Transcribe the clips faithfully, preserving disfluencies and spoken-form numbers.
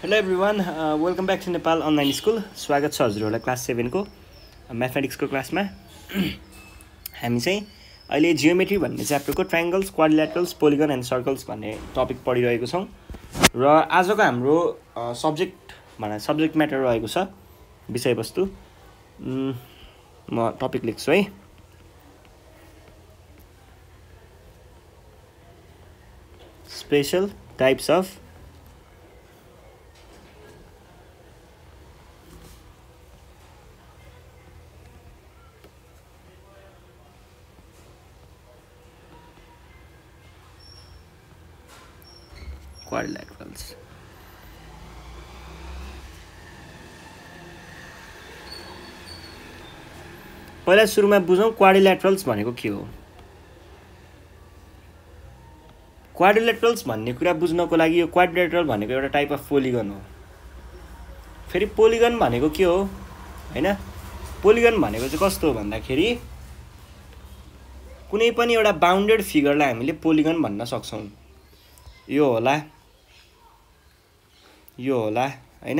Hello everyone, welcome back to Nepal online school. स्वागत छ हजुरहरूलाई क्लास सेभेनको म्याथमेटिक्सको क्लासमा। हामी चाहिँ अहिले जियोमेट्री भन्ने च्याप्टरको triangles, quadrilaterals, polygon and circles भन्ने टपिक पढिरहेको छौँ र आजको हाम्रो सब्जेक्ट भन्दा सब्जेक्ट म्याटर रहेको छ विषयवस्तु। म टपिक लेख्छु है। Special types of quadrilaterals। पहिला सुरुमा बुझौँ क्वाड्रिल्याटरल्स भनेको के हो। क्वाड्रिल्याटरल्स भन्ने कुरा बुझ्नको लागि यो क्वाड्रिल्याटरल भनेको एउटा टाइप अफ पोलिगन हो। फेरि पोलिगन भनेको के हो हैन, पोलिगन भनेको चाहिँ कस्तो हो भन्दाखेरि कुनै पनि एउटा बाउन्डेड फिगरलाई हामीले पोलिगन भन्न सक्छौँ। यो होला, यो होला हैन,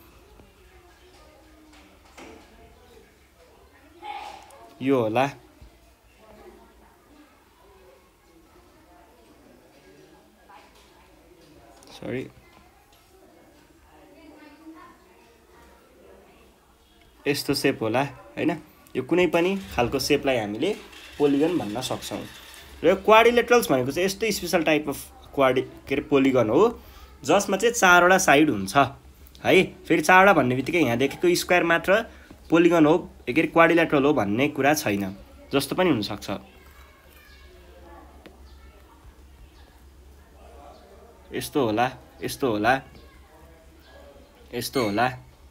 यो होला, सरी यस्तो सेप होला हैन। यो कुनै पनि खालको सेपलाई हामीले पोलिगन भन्न सक्छौँ। र क्वाड्रिल्याटरल्स भनेको चाहिँ यस्तो स्पेशल टाइप अफ क्वाड्रि के अरे पोलिगन हो जसमा चाहिँ चारवटा साइड हुन्छ है। फेरि चारवटा भन्ने बित्तिकै यहाँ देखेको स्क्वायर मात्र पोलिगन हो के अरे क्वाड्रिल्याटरल हो भन्ने कुरा छैन, जस्तो पनि हुनसक्छ। यस्तो होला, यस्तो होला, यस्तो होला,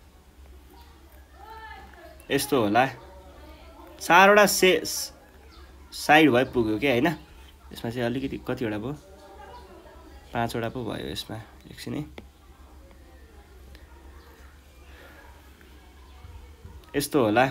यस्तो होला, चारवटा से साइड भए पुग्यो क्या हैन। यसमा चाहिँ अलिकति कतिवटा भयो, पाँचवटा पो भयो यसमा। एकछिन है, यस्तो होला,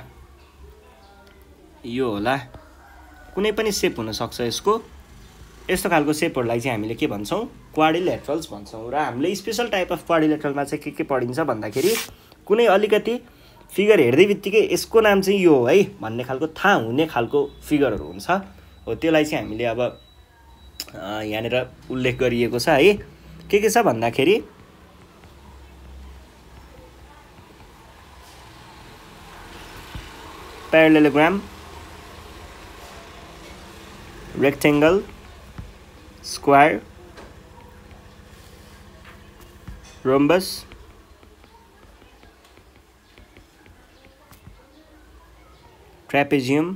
यो होला, कुनै पनि सेप हुनसक्छ यसको। यस्तो खालको सेपहरूलाई चाहिँ हामीले के भन्छौँ, क्वाड्रिल्याटरल्स भन्छौँ। र हामीले स्पेसल टाइप अफ क्वाड्रिल्याटरलमा चाहिँ के के पढिन्छ भन्दाखेरि कुनै अलिकति फिगर हेर्दै बित्तिकै यसको नाम चाहिँ यो हो है भन्ने खालको थाहा हुने खालको फिगरहरू हुन्छ हो। त्यसलाई चाहिँ हामीले अब यहाँनिर उल्लेख गरिएको छ है। के के छ भन्दाखेरि parallelogram, rectangle, square, rhombus, trapezium,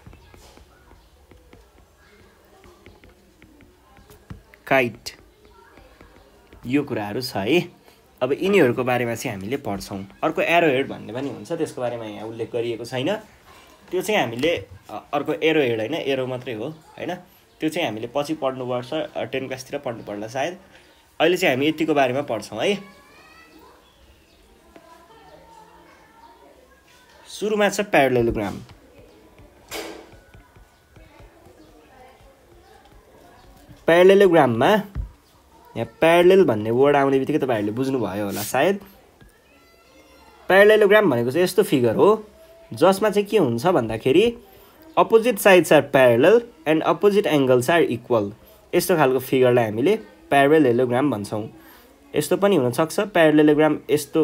kite, यो कुराहरू छ है। अब यिनीहरूको बारेमा चाहिँ हामीले पढ्छौँ। अर्को एरोहेड भन्ने पनि हुन्छ, त्यसको बारेमा यहाँ उल्लेख गरिएको छैन। त्यो चाहिँ हामीले अर्को एरोहेड होइन, एरो मात्रै हो हैन। त्यो चाहिँ हामीले पछि पढ्नुपर्छ, टेन क्लासतिर पढ्नु पर्ला सायद। अहिले चाहिँ हामी यतिको बारेमा पढ्छौँ है। सुरुमा छ प्यारालेलोग्राम। प्यारालेलोग्राममा यहाँ प्यारालेल भन्ने वर्ड आउने बित्तिकै तपाईँहरूले बुझ्नुभयो होला सायद। प्यारालेलोग्राम भनेको चाहिँ यस्तो फिगर हो जसमा चाहिँ के हुन्छ भन्दाखेरि opposite sides are parallel and opposite angles are equal. यस्तो खालको फिगरलाई हामीले प्यारालेलोग्राम भन्छौँ। यस्तो पनि हुनसक्छ प्यारालेलोग्राम, यस्तो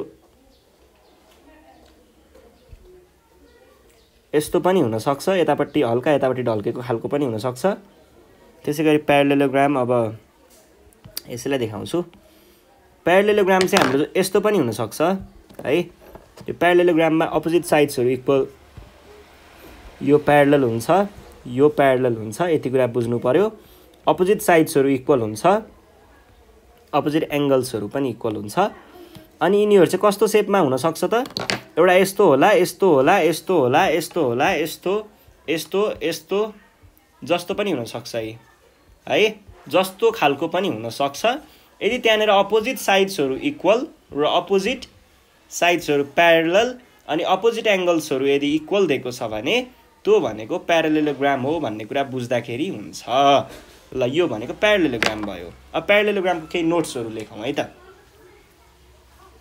यस्तो पनि हुनसक्छ, यतापट्टि हल्का यतापट्टि ढल्केको खालको पनि हुनसक्छ। त्यसै गरी प्यारालेलोग्राम, अब यसैलाई देखाउँछु। प्यारालेलोग्राम चाहिँ हाम्रो यस्तो पनि हुनसक्छ है। यो प्यारालेलोग्राममा अपोजिट साइड्सहरू इक्वल, यो प्यारालेल हुन्छ, यो प्यारालेल हुन्छ, यति कुरा बुझ्नु पर्यो। अपोजिट साइड्सहरू इक्वल हुन्छ, अपोजिट एङ्गल्सहरू पनि इक्वल हुन्छ। अनि यिनीहरू चाहिँ कस्तो सेपमा हुनसक्छ त, एउटा यस्तो होला, यस्तो होला, यस्तो होला, यस्तो होला, यस्तो यस्तो यस्तो जस्तो पनि हुनसक्छ है है जस्तो खालको पनि हुनसक्छ। यदि त्यहाँनिर अपोजिट साइड्सहरू इक्वल र अपोजिट साइड्सहरू प्यारालेल अनि अपोजिट एङ्गल्सहरू यदि इक्वल दिएको छ भने त्यो भनेको प्यारालेलोग्राम हो भन्ने कुरा बुझ्दाखेरि हुन्छ। ल यो भनेको प्यारालेलोग्राम भयो। अब प्यारालेलोग्रामको केही नोट्सहरू लेखौँ है त।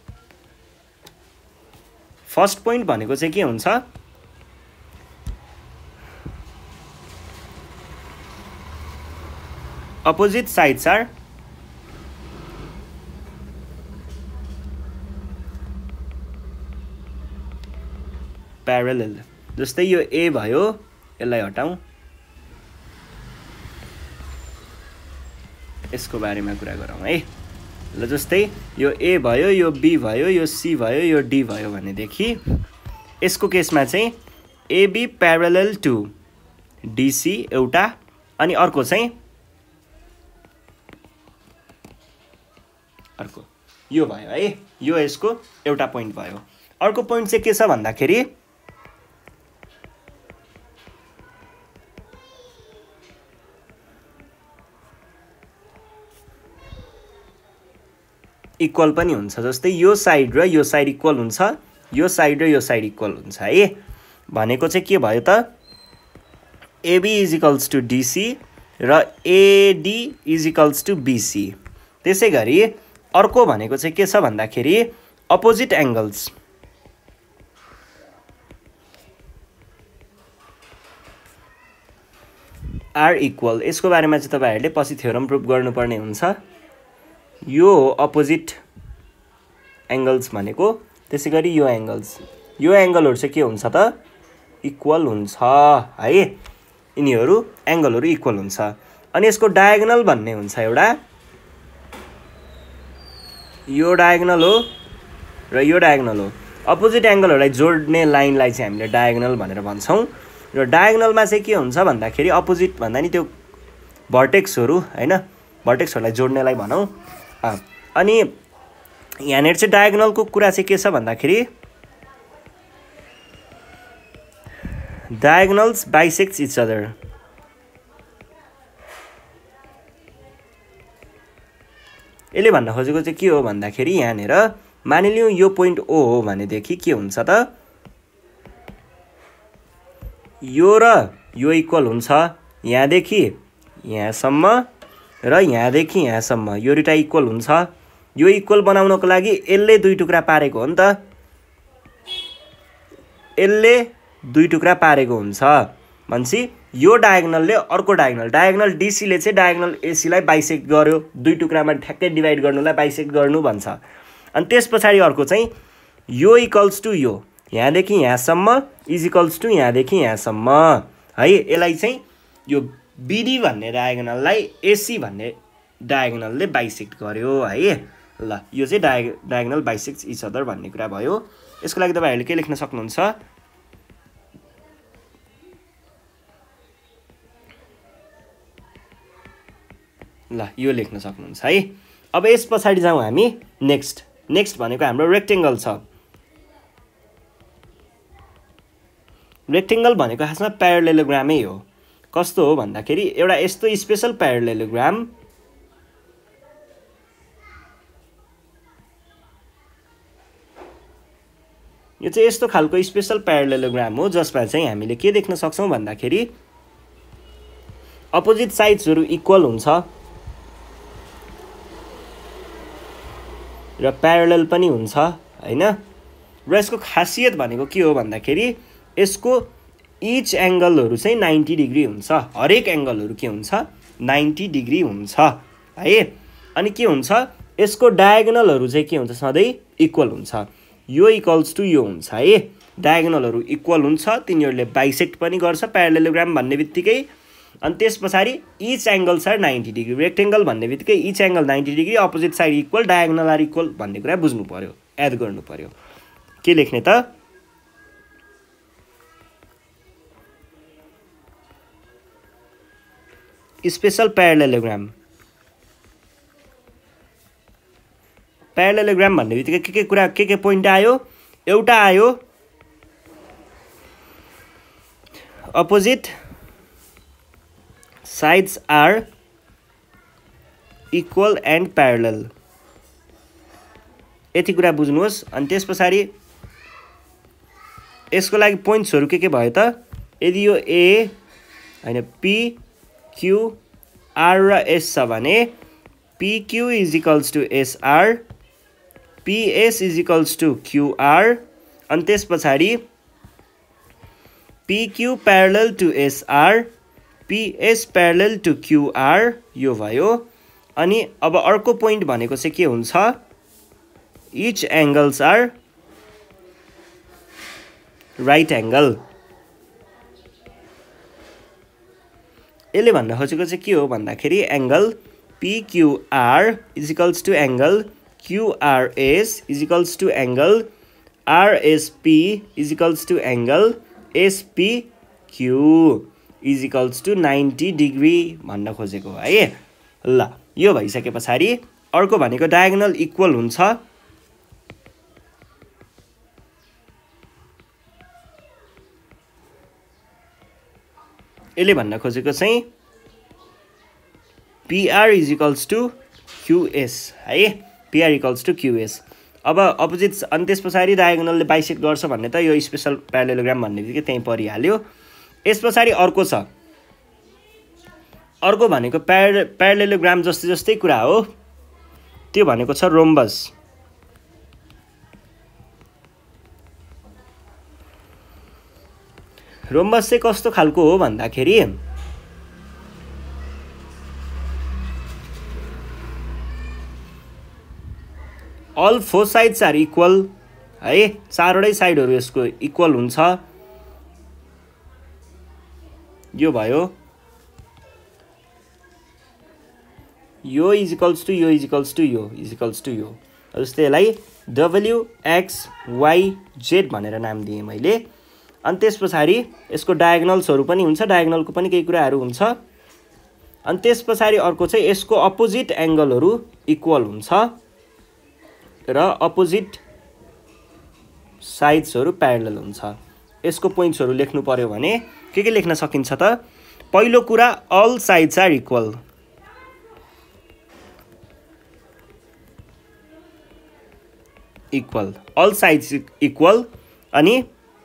फर्स्ट पोइन्ट भनेको चाहिँ के हुन्छ अपोजिट साइड्स आर प्यारलल। जस्तै यो ए भयो, यसलाई हटाउँ, यसको बारेमा कुरा गरौँ है। ल जस्तै यो ए भयो, यो बी भयो, यो सी भयो, यो डी भयो भनेदेखि यसको केसमा चाहिँ एबी प्यारलल टु डिसी एउटा, अनि अर्को चाहिँ अर्को यो भयो है, यो यसको एउटा पोइन्ट भयो। अर्को पोइन्ट चाहिँ के छ भन्दाखेरि इक्वल पनि हुन्छ। जस्तै यो साइड र यो साइड इक्वल हुन्छ, यो साइड र यो साइड इक्वल हुन्छ है। भनेको चाहिँ के भयो त AB is equals to DC र AD is equals to BC. त्यसै गरी अर्को भनेको चाहिँ के छ भन्दाखेरि अपोजिट एङ्गल्स आर इक्वल। यसको बारेमा चाहिँ तपाईहरुले पछि थ्योरम प्रुफ गर्नुपर्ने हुन्छ। यो अपोजिट एङ्गल्स भनेको, त्यसै गरी यो एङ्गल्स, यो एङ्गलहरु चाहिँ के हुन्छ त इक्वल हुन्छ है। यिनीहरु एङ्गलहरु इक्वल हुन्छ। अनि यसको डायगोनल भन्ने हुन्छ एउटा, यो डायगोनल हो र यो डायगोनल हो। अपोजिट एङ्गलहरुलाई जोड्ने लाइनलाई चाहिँ हामीले डायगोनल भनेर भन्छौं। र डायगोनलमा चाहिँ के हुन्छ भन्दाखेरि अपोजिट भन्दा नि त्यो भर्टेक्सहरु हैन, भर्टेक्सहरुलाई जोड्नेलाई भनौं। अनि यहाँनेर चाहिँ डायगोनलको कुरा चाहिँ के छ भन्दाखेरि डायगोनल्स बाइसेक्ट्स इच अदर। यसले भन्न खोजेको चाहिँ के हो भन्दाखेरि यहाँनेर मानिलियौं यो पोइन्ट ओ हो भनेदेखि के हुन्छ त यो र यो इक्वल हुन्छ, यहाँदेखि यहाँसम्म र यहाँदेखि यहाँसम्म यो दुईटा इक्वल हुन्छ। यो इक्वल बनाउनको लागि यसले दुई टुक्रा पारेको हो नि त, यसले दुई टुक्रा पारेको हुन्छ भन्छ। यो डायगोनलले अर्को डायगोनल, डायगोनल डिसीले चाहिँ डायगोनल एसीलाई बाइसेक्ट गर्यो, दुई टुक्रामा ठ्याक्कै डिभाइड गर्नुलाई बाइसेक्ट गर्नु भन्छ। अनि त्यसपछि अर्को चाहिँ यो इक्वल्स टु यो, यहाँदेखि यहाँसम्म इज इक्वल्स टु यहाँदेखि यहाँसम्म है। यसलाई चाहिँ यो बीडी भन्ने डायगोनललाई एसी भन्ने डायगोनलले बाइसेक्ट गर्यो है। ल यो चाहिँ डाय डायगोनल बाइसेक्ट्स इच अदर भन्ने कुरा भयो। यसको लागि तपाईहरुले के लेख्न सक्नुहुन्छ, ल यो लेख्न सक्नुहुन्छ है। अब यस पछाडि जाउँ हामी नेक्स्ट। नेक्स्ट भनेको हाम्रो रेक्टेंगल छ। रेक्टेंगल भनेको खासमा प्यारालेलोग्रामै हो। कस्तो हो भन्दाखेरि एउटा यस्तो स्पेशल प्यारालेलोग्राम, यो चाहिँ यस्तो खालको स्पेशल प्यारालेलोग्राम हो जसमा चाहिँ हामीले के देख्न सक्छौं भन्दाखेरि अपोजिट साइड्सहरु इक्वल हुन्छ र प्यारलल पनि हुन्छ हैन। र यसको खासियत भनेको के हो भन्दाखेरि यसको इच एंगलहरु चाहिँ नाइन्टी डिग्री हुन्छ। हरेक एंगलहरु के हुन्छ नाइन्टी डिग्री हुन्छ है। अनि के हुन्छ यसको डायगोनलहरु चाहिँ के हुन्छ सधैं इक्वल हुन्छ। यो इक्वल्स टु यो हुन्छ है। डायगोनलहरु इक्वल हुन्छ, तिनीहरुले बाइसेक्ट पनि गर्छ प्यारालेलोग्राम भन्ने बित्तिकै। अनि त्यसपछि each angles are ninety degree. Rectangle भन्ने बित्तिकै each angle ninety degree, opposite side equal, diagonal are equal भन्ने कुरा बुझ्नु पर्यो, याद गर्नु पर्यो। के लेख्ने त स्पेशल प्यारालेलोग्राम। प्यारालेलोग्राम भन्ने बित्तिकै के के कुरा के के पोइन्ट आयो, एउटा आयो opposite sides are equal and parallel। यति कुरा बुझ्नुहोस्। अनि त्यसपछि यसको लागि पोइन्ट्सहरु के के भयो त, यदि यो ए हैन पी क्यू आर र एस छ भने P Q is equals to S R, P S is equals to Q R, अनि त्यस पछाडि PQ parallel to SR, PS parallel to QR यो भयो। अनि अब अर्को पोइन्ट भनेको चाहिँ के हुन्छ, each angles are right angle. यसले भन्न खोजेको चाहिँ के हो भन्दाखेरि angle PQR is equals to angle QRS is equals to angle RSP is equals to angle SPQ is equals to ninety degree भन्न खोजेको है। ल यो भइसके पछाडि अर्को भनेको डायगोनल इक्वल हुन्छ। यसले भन्न खोजेको चाहिँ PR is equals to QS है, पीआर इक्वल्स टु क्यूएस। अब अपोजिट अनि त्यस पछाडि डायगोनलले बाइसेक्ट गर्छ भन्ने त यो स्पेशल प्यारेललोग्राम भन्ने बित्तिकै त्यहीँ परिहाल्यो। यस पछाडि अर्को छ, अर्को भनेको प्यार प्यारेललोग्राम जस्तै जस्तै कुरा हो, त्यो भनेको छ रोम्बस। रोम्बस चाहिँ कस्तो खालको हो भन्दाखेरि all four sides are equal है, चारवटै साइडहरू यसको इक्वल हुन्छ। यो भयो, यो इज इक्वल्स टु यो इज इक्वल्स टु यो इज इक्वल्स टु यो। जस्तै यसलाई डब्ल्यु एक्स वाई जेड भनेर नाम दिएँ मैले। अनि त्यस पछाडि यसको डायगोनल्सहरू पनि हुन्छ, डायगोनलको पनि केही कुराहरू हुन्छ। अनि त्यस पछाडि अर्को चाहिँ यसको अपोजिट एङ्गलहरू इक्वल हुन्छ र अपोजिट साइड्सहरू प्यारलल हुन्छ। यसको पोइन्ट्सहरू लेख्नु पर्यो भने के के लेख्न सकिन्छ त? पहिलो कुरा all sides are equal, equal all sides equal. अनि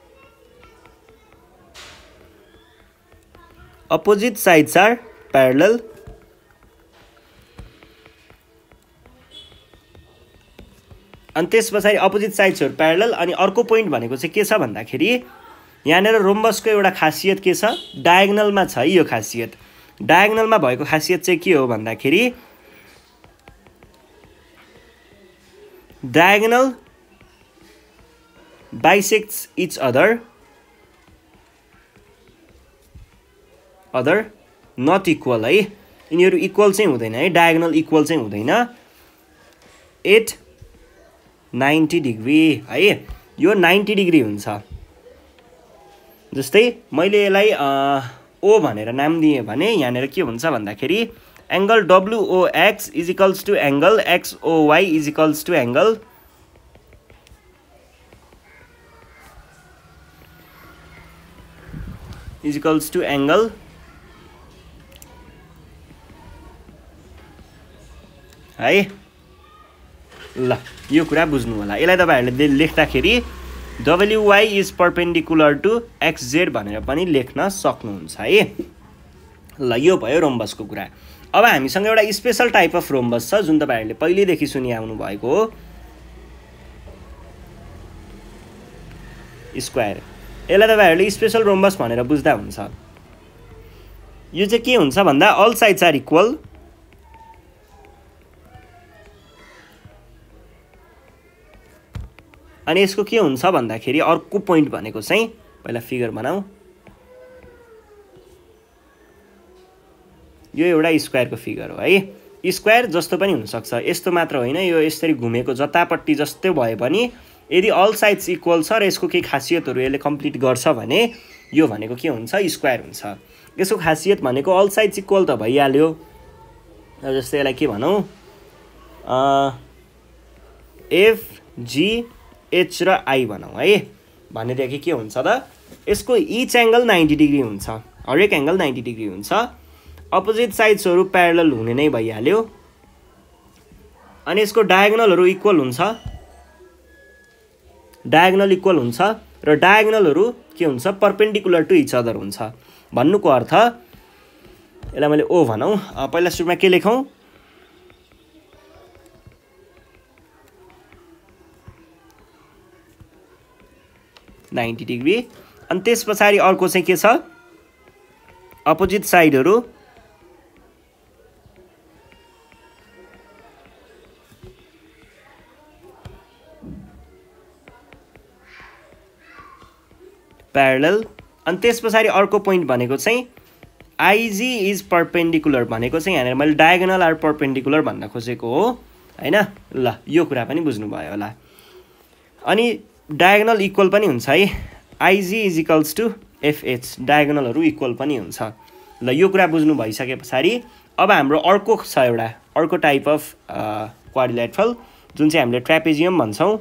अपोजिट साइड्स आर प्यारलल। अनि त्यस पछाडि अपोजिट साइड्सहरू प्यारलल। अनि अर्को पोइन्ट भनेको चाहिँ के छ भन्दाखेरि यहाँनिर रोम्बसको एउटा खासियत के छ, डायगोनलमा छ है यो खासियत। डायगोनलमा भएको खासियत चाहिँ के हो भन्दाखेरि diagonal bisects each other other not equal है, यिनीहरू इक्वल चाहिँ हुँदैन है, डायगोनल इक्वल चाहिँ हुँदैन एट नाइन्टी डिग्री है, यो नाइन्टी डिग्री हुन्छ। जस्तै मैले यसलाई ओ भनेर नाम दिएँ भने यहाँनिर के हुन्छ भन्दाखेरि angle WOX is equals to angle XOY is equals to angle is equals to angle है। ल यो कुरा बुझ्नु होला। यसलाई तपाईँहरूले लेख्दाखेरि WY is perpendicular to XZ भनेर पनि लेख्न सक्नुहुन्छ है। ल यो भयो रोम्बसको कुरा। अब हामीसँग एउटा स्पेशल टाइप अफ रोम्बस छ जुन तपाईँहरूले पहिल्यैदेखि सुनिआउनु भएको हो, स्क्वायर। यसलाई तपाईँहरूले स्पेशल रोम्बस भनेर बुझ्दा हुन्छ। यो चाहिँ के हुन्छ भन्दा अल साइड्स आर इक्वल, अनि यसको के हुन्छ भन्दाखेरि अर्को पोइन्ट भनेको चाहिँ पहिला फिगर बनाऊ। यो एउटा स्क्वायरको फिगर हो है। स्क्वायर जस्तो पनि हुनसक्छ, यस्तो मात्र होइन, यो यसरी घुमेको जतापट्टि जस्तै भए पनि यदि अल साइड्स इक्वल छ र यसको केही खासियतहरू यसले कम्प्लिट गर्छ भने यो भनेको के हुन्छ, स्क्वायर हुन्छ। यसको खासियत भनेको अल साइड्स इक्वल त भइहाल्यो। जस्तै यसलाई के भनौँ, एफजी एच र आई भनौँ है। भनेदेखि के हुन्छ त, यसको इच एङ्गल नाइन्टी डिग्री हुन्छ, हरेक एङ्गल नाइन्टी डिग्री हुन्छ। अपोजिट साइड्सहरू प्यारलल हुने नै भइहाल्यो। अनि यसको डायगोनलहरू इक्वल हुन्छ, डायगोनल इक्वल हुन्छ र डायगोनलहरू के हुन्छ, पर्पेन्डिकुलर टु इच अदर हुन्छ। भन्नुको अर्थ यसलाई मैले ओ भनौँ। पहिला सुरुमा के लेखौँ, नाइन्टी डिग्री। अनि त्यस पछाडि अर्को चाहिँ के छ अपोजिट साइडहरू प्यारलल। अनि त्यस पछाडि अर्को पोइन्ट भनेको चाहिँ आइजी इज परपेन्डिकुलर भनेको चाहिँ यहाँनिर मैले डायगोनल आर परपेन्डिकुलर भन्न खोजेको हो हैन। ल यो कुरा पनि बुझ्नुभयो होला। अनि डायगोनल इक्वल पनि हुन्छ है, IG is equals to FH, डायगोनलहरू इक्वल पनि हुन्छ। ल यो कुरा बुझ्नु भइसके पछाडि अब हाम्रो अर्को छ एउटा अर्को टाइप अफ क्वाड्रिलेटरल जुन चाहिँ हामीले ट्र्यापेजियम भन्छौँ।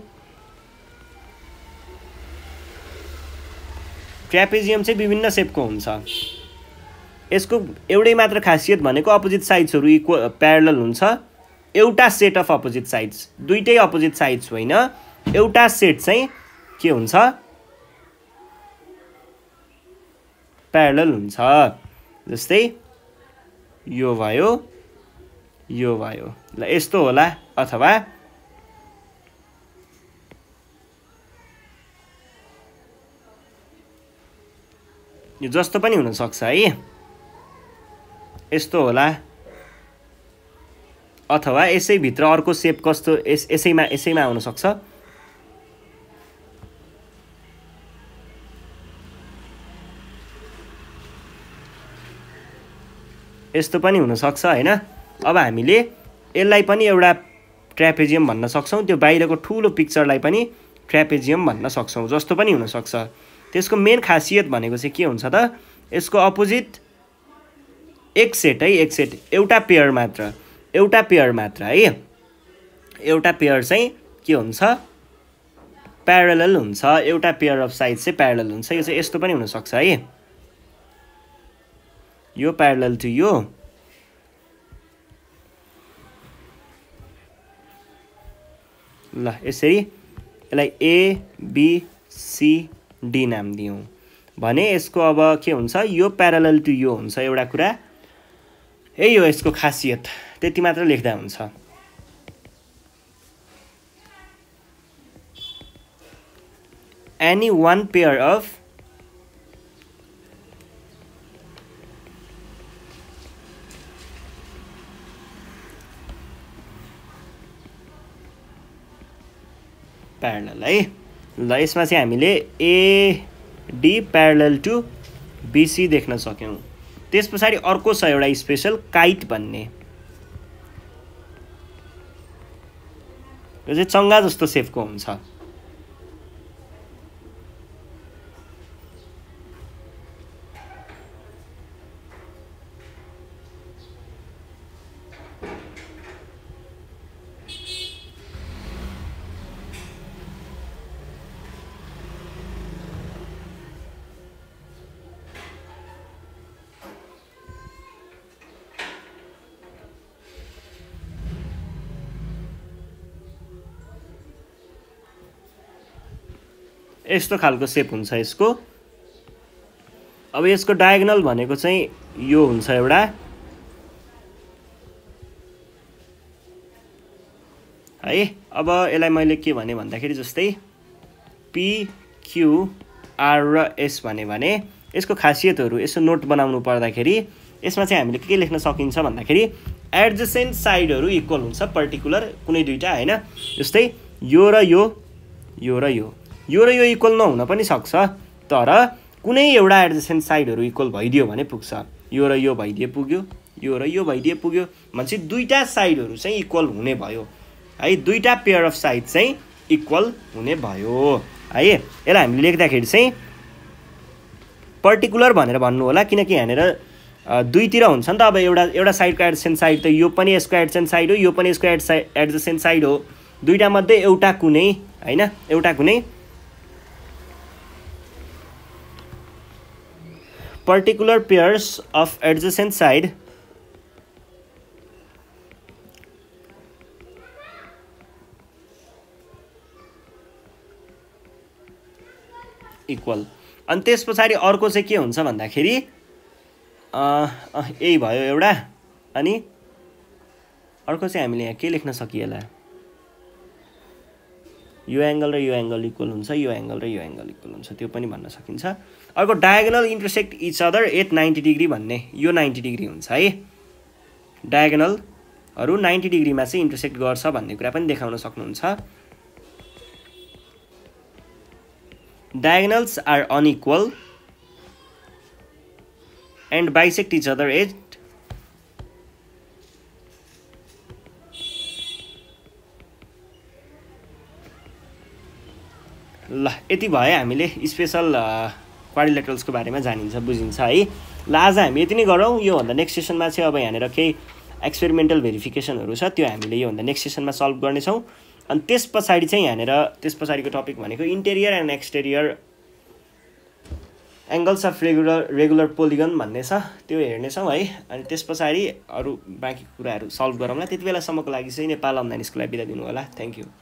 ट्र्यापेजियम चाहिँ विभिन्न सेपको हुन्छ। यसको एउटै मात्र खासियत भनेको अपोजिट साइड्सहरू इक्वल प्यारलल हुन्छ। एउटा सेट अफ अपोजिट साइड्स, दुईटै अपोजिट साइड्स होइन, एउटा सेट चाहिँ के हुन्छ प्यारलल हुन्छ। जस्तै यो भयो यो भयो, ल यस्तो होला, अथवा यो जस्तो पनि हुन सक्छ है, यस्तो होला, अथवा यसै भित्र अर्को सेप कस्तो यस यसैमा यसैमा आउन सक्छ। यस्तो पनि हुन सक्छ हैन। अब हामीले यसलाई पनि एउटा ट्र्यापेजियम भन्न सक्छौँ, त्यो बाहिरको ठुलो पिक्चरलाई पनि ट्र्यापेजियम भन्न सक्छौँ, जस्तो पनि हुन सक्छ। त्यसको मेन खासियत भनेको चाहिँ के हुन्छ त, यसको अपोजिट एक सेट है, एक सेट एउटा पेयर मात्र एउटा पेयर मात्र है, एउटा पेयर चाहिँ के हुन्छ प्यारलल हुन्छ, एउटा पेयर अफ साइड चाहिँ प्यारलल हुन्छ। यो चाहिँ यस्तो पनि हुन सक्छ है, यो प्यारलल टु यो, ल यसरी यसलाई ए बी सी डी नाम दियौँ भने यसको अब के हुन्छ, यो प्यारलल टु यो हुन्छ। एउटा कुरा यही हो यसको खासियत, त्यति मात्र लेख्दा हुन्छ। Any one pair of parallel है। ल यसमा चाहिँ हामीले एडी प्यारलल टु बिसी देख्न सक्यौँ। त्यस पछाडि अर्को छ एउटा स्पेसल काइट भन्ने, यो चाहिँ चङ्गा जस्तो सेपको हुन्छ। यस्तो खालको सेप हुन्छ यसको। अब यसको डायगोनल भनेको चाहिँ यो हुन्छ एउटा, है। अब यसलाई मैले के भने भन्दाखेरि जस्तै पी क्यू आर र एस भने भने यसको खासियतहरू यसो नोट बनाउनु पर्दाखेरि यसमा चाहिँ हामीले के लेख्न सकिन्छ भन्दाखेरि एडजेसेन्ट साइडहरू इक्वल हुन्छ पर्टिकुलर कुनै दुईटा हैन। जस्तै यो र यो यो र यो यो र यो इक्वल नहुन पनि सक्छ, तर कुनै एउटा एडजेसेन्ट साइडहरू इक्वल भइदियो भने पुग्छ। यो र यो भइदिए पुग्यो, यो र यो भइदिए पुग्यो भनेपछि दुईटा साइडहरू चाहिँ इक्वल हुने भयो है, दुईटा पेयर अफ साइड चाहिँ इक्वल हुने भयो है। यसलाई हामीले लेख्दाखेरि चाहिँ पर्टिकुलर भनेर भन्नु होला, किनकि यहाँनिर दुईतिर हुन्छ नि त। अब एउटा एउटा साइडको एडजेसेन्ट साइड त यो पनि यसको एडजेसेन्ट साइड हो, यो पनि यसको एडजेसेन्ट साइड हो, दुईटा मध्ये एउटा कुनै हैन, एउटा कुनै particular pairs of adjacent side equal. अनि त्यस पछाडि अर्को चाहिँ के हुन्छ भन्दाखेरि यही भयो एउटा, अनि अर्को चाहिँ हामीले यहाँ के लेख्न सकिएला, यो एङ्गल र यो एङ्गल इक्वल हुन्छ, यो एङ्गल र यो एङ्गल इक्वल हुन्छ, त्यो पनि भन्न सकिन्छ। अर्को diagonal intersect each other at ninety degree भन्ने, यो नाइन्टी डिग्री हुन्छ है। डायगोनलहरू नाइन्टी डिग्रीमा चाहिँ इन्टरसेक्ट गर्छ भन्ने कुरा पनि देखाउन सक्नुहुन्छ। Diagonals are unequal and bisect each other at ल यति भयो हामीले स्पेसल क्वाड्रिलेटरल्सको बारेमा जानिन्छ बुझिन्छ है। ल आज हामी यति नै गरौँ। योभन्दा नेक्स्ट सेसनमा चाहिँ अब यहाँनिर केही एक्सपेरिमेन्टल भेरिफिकेसनहरू छ, त्यो हामीले योभन्दा नेक्स्ट सेसनमा सल्भ गर्नेछौँ। अनि त्यस पछाडि चाहिँ यहाँनिर त्यस पछाडिको टपिक भनेको interior and exterior angles of regular regular polygon भन्ने छ, त्यो हेर्नेछौँ है। अनि त्यस पछाडि अरू बाँकी कुराहरू सल्भ गरौँला। त्यति बेलासम्मको लागि चाहिँ नेपाल अनलाइन स्कुललाई बिदा दिनु होला। Thank you.